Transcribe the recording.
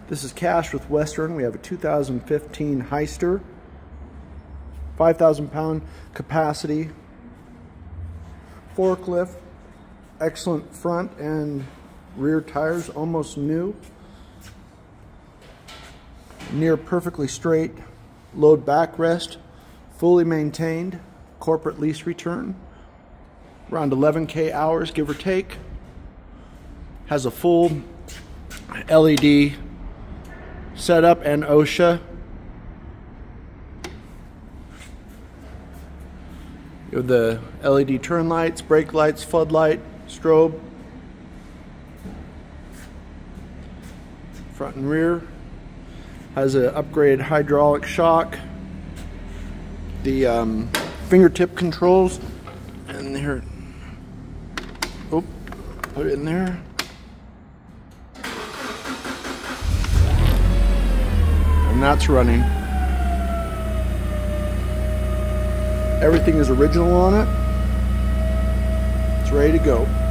This is Cash with Western. We have a 2015 Hyster, 5,000 pound capacity, forklift, excellent front and rear tires, almost new, near perfectly straight, load backrest, fully maintained, corporate lease return, around 11K hours give or take, has a full LED setup and OSHA. You have the LED turn lights, brake lights, floodlight, strobe, front and rear. Has an upgraded hydraulic shock, the fingertip controls, and here, oh, put it in there. And that's running. Everything is original on it. It's ready to go.